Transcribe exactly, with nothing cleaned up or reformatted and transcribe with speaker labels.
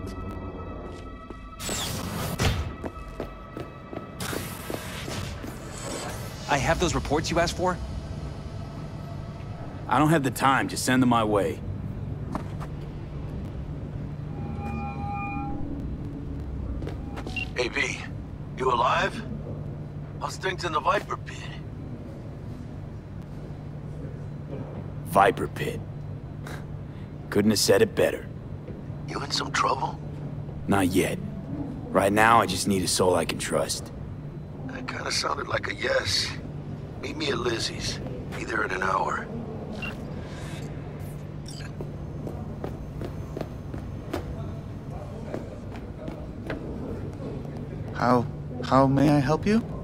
Speaker 1: I have those reports you asked for?
Speaker 2: I don't have the time, just send them my way.
Speaker 3: A V, you alive? How's things in the Viper Pit?
Speaker 2: Viper Pit. Couldn't have said it better.
Speaker 3: You in some trouble?
Speaker 2: Not yet. Right now, I just need a soul I can trust.
Speaker 3: That kinda sounded like a yes. Meet me at Lizzie's. Be there in an hour.
Speaker 4: How... how may I help you?